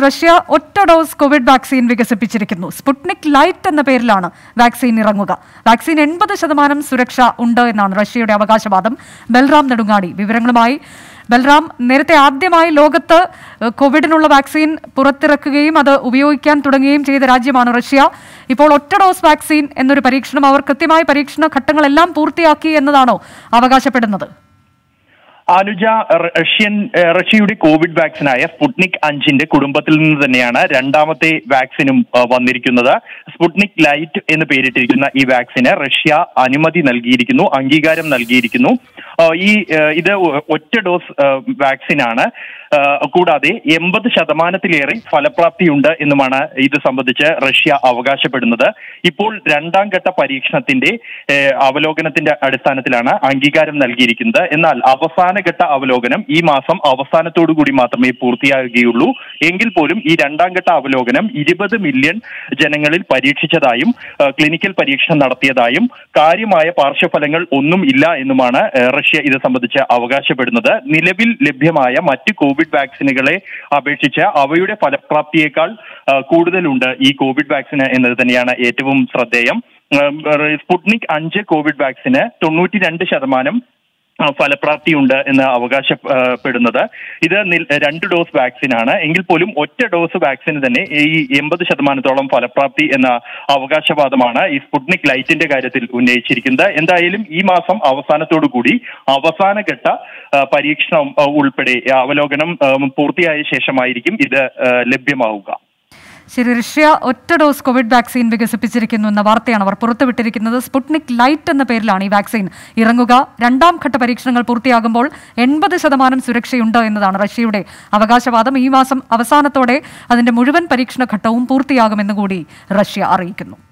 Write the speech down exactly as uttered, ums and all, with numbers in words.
Russia ഒറ്റ dose Covid vaccine വികസിപ്പിച്ചിരിക്കുന്നു. Sputnik light എന്ന പേരിലാണ് വാക്സിൻ ഇറങ്ങുക. വാക്സിൻ എൺപത് ശതമാനം സുരക്ഷ ഉണ്ട് എന്നാണ് റഷ്യയുടെ അവകാശവാദം. ബൽറാം നെടുങ്ങാടി വിവരങ്ങളുമായി. ബൽറാം, നേരത്തെ ആദ്യമായി ലോകത്ത് കോവിഡിനുള്ള വാക്സിൻ പുറത്തിറക്കുകയും അത് ഉപയോഗിക്കാൻ തുടങ്ങുകയും ചെയ്ത രാജ്യമാണ് റഷ്യ. ഇപ്പോൾ ഒറ്റ ഡോസ് വാക്സിൻ എന്നൊരു പരീക്ഷണം, അവർ കൃത്യമായ പരീക്ഷണ ഘട്ടങ്ങളെല്ലാം പൂർത്തിയാക്കി എന്നതാണോ അവകാശപ്പെടുന്നത്? അനുജ, റഷ്യൻ റഷ്യയുടെ കോവിഡ് വാക്സിനായ സ്പുട്നിക് അഞ്ചിന്റെ കുടുംബത്തിൽ നിന്ന് തന്നെയാണ് രണ്ടാമത്തെ വാക്സിനും വന്നിരിക്കുന്നത്. സ്പുട്നിക് ലൈറ്റ് എന്ന് പേരിട്ടിരിക്കുന്ന ഈ വാക്സിന് റഷ്യ അനുമതി നൽകിയിരിക്കുന്നു, അംഗീകാരം നൽകിയിരിക്കുന്നു. ഈ ഇത് ഒറ്റ ഡോസ് വാക്സിനാണ്. കൂടാതെ എൺപത് ശതമാനത്തിലേറെ ഫലപ്രാപ്തിയുണ്ട് എന്നുമാണ് ഇത് സംബന്ധിച്ച് റഷ്യ അവകാശപ്പെടുന്നത്. ഇപ്പോൾ രണ്ടാം ഘട്ട പരീക്ഷണത്തിന്റെ അവലോകനത്തിന്റെ അടിസ്ഥാനത്തിലാണ് അംഗീകാരം നൽകിയിരിക്കുന്നത്. എന്നാൽ അവസാനഘട്ട അവലോകനം ഈ മാസം അവസാനത്തോടു കൂടി മാത്രമേ പൂർത്തിയാകുകയുള്ളൂ. എങ്കിൽ പോലും ഈ രണ്ടാം ഘട്ട അവലോകനം ഇരുപത് മില്യൺ ജനങ്ങളിൽ പരീക്ഷിച്ചതായും ക്ലിനിക്കൽ പരീക്ഷണം നടത്തിയതായും കാര്യമായ പാർശ്വഫലങ്ങൾ ഒന്നും ഇല്ല എന്നുമാണ് റഷ്യ ഇത് സംബന്ധിച്ച് അവകാശപ്പെടുന്നത്. നിലവിൽ ലഭ്യമായ മറ്റ് കോവിഡ് വാക്സിനുകളെ അപേക്ഷിച്ച് അവയുടെ ഫലപ്രാപ്തിയേക്കാൾ കൂടുതലുണ്ട് ഈ കോവിഡ് വാക്സിന് എന്നത് തന്നെയാണ് ഏറ്റവും ശ്രദ്ധേയം. സ്പുട്നിക് അഞ്ച് കോവിഡ് വാക്സിന് തൊണ്ണൂറ്റി രണ്ട് ശതമാനം ഫലപ്രാപ്തിയുണ്ട് എന്ന് അവകാശപ്പെടുന്നത്. ഇത് രണ്ട് ഡോസ് വാക്സിനാണ്. എങ്കിൽ പോലും ഒറ്റ ഡോസ് വാക്സിന് തന്നെ ഈ എൺപത് ശതമാനത്തോളം ഫലപ്രാപ്തി എന്ന അവകാശവാദമാണ് ഈ സ്പുട്നിക് ലൈറ്റിന്റെ കാര്യത്തിൽ ഉന്നയിച്ചിരിക്കുന്നത്. എന്തായാലും ഈ മാസം അവസാനത്തോടു കൂടി അവസാനഘട്ട പരീക്ഷണം ഉൾപ്പെടെ അവലോകനം പൂർത്തിയായ ശേഷമായിരിക്കും ഇത് ലഭ്യമാവുക. ശരി, റഷ്യ ഒറ്റ ഡോസ് കോവിഡ് വാക്സിൻ വികസിപ്പിച്ചിരിക്കുന്നു എന്ന വാർത്തയാണ് അവർ പുറത്തുവിട്ടിരിക്കുന്നത്. സ്പുട്നിക് ലൈറ്റ് എന്ന പേരിലാണ് ഈ വാക്സിൻ ഇറങ്ങുക. രണ്ടാം ഘട്ട പരീക്ഷണങ്ങൾ പൂർത്തിയാകുമ്പോൾ എൺപത് ശതമാനം സുരക്ഷയുണ്ട് എന്നതാണ് റഷ്യയുടെ അവകാശവാദം. ഈ മാസം അവസാനത്തോടെ അതിന്റെ മുഴുവൻ പരീക്ഷണ ഘട്ടവും പൂർത്തിയാകുമെന്ന് കൂടി റഷ്യ അറിയിക്കുന്നു.